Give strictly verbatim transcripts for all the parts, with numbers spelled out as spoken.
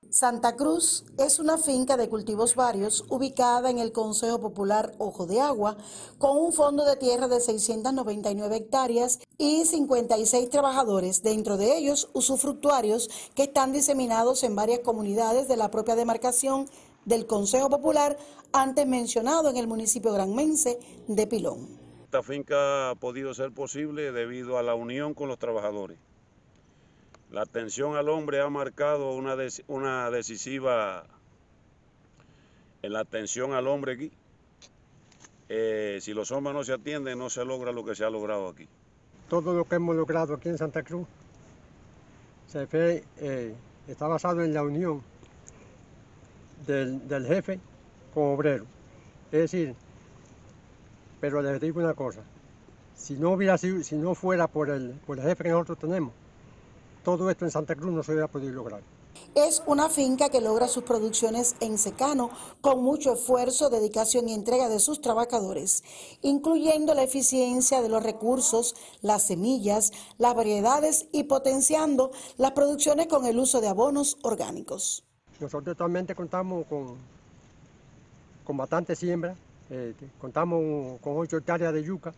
Santa Cruz es una finca de cultivos varios ubicada en el Consejo Popular Ojo de Agua, con un fondo de tierra de seiscientas noventa y nueve hectáreas y cincuenta y seis trabajadores, dentro de ellos usufructuarios que están diseminados en varias comunidades de la propia demarcación del Consejo Popular, antes mencionado en el municipio granmense de Pilón. Esta finca ha podido ser posible debido a la unión con los trabajadores. La atención al hombre ha marcado una, des, una decisiva en la atención al hombre aquí. Eh, si los hombres no se atienden, no se logra lo que se ha logrado aquí. Todo lo que hemos logrado aquí en Santa Cruz se fue, eh, está basado en la unión del, del jefe con obrero. Es decir, pero les digo una cosa, si no hubiera sido, si no fuera por el, por el jefe que nosotros tenemos, todo esto en Santa Cruz no se hubiera podido lograr. Es una finca que logra sus producciones en secano con mucho esfuerzo, dedicación y entrega de sus trabajadores, incluyendo la eficiencia de los recursos, las semillas, las variedades y potenciando las producciones con el uso de abonos orgánicos. Nosotros actualmente contamos con, con bastante siembra, eh, contamos con ocho hectáreas de yuca,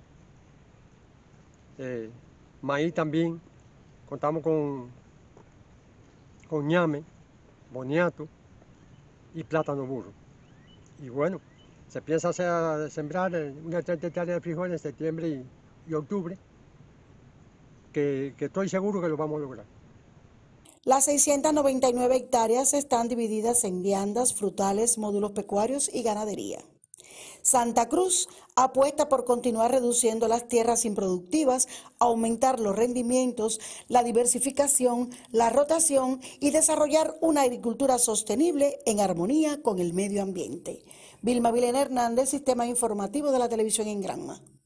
eh, maíz también. Contamos con, con ñame, boniato y plátano burro. Y bueno, se piensa hacer, sembrar una treinta hectáreas de frijoles en septiembre y, y octubre, que, que estoy seguro que lo vamos a lograr. Las seiscientas noventa y nueve hectáreas están divididas en viandas, frutales, módulos pecuarios y ganadería. Santa Cruz apuesta por continuar reduciendo las tierras improductivas, aumentar los rendimientos, la diversificación, la rotación y desarrollar una agricultura sostenible en armonía con el medio ambiente. Vilma Vilena Hernández, Sistema Informativo de la Televisión en Granma.